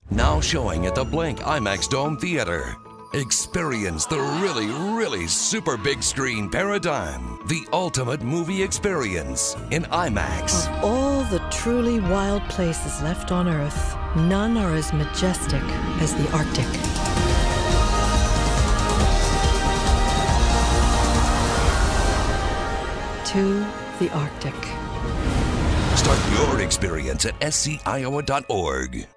Now showing at the Blank IMAX Dome Theater. Experience the really, really super big screen paradigm. The ultimate movie experience in IMAX. Of all the truly wild places left on Earth, none are as majestic as the Arctic. To the Arctic. Start your experience at sciowa.org.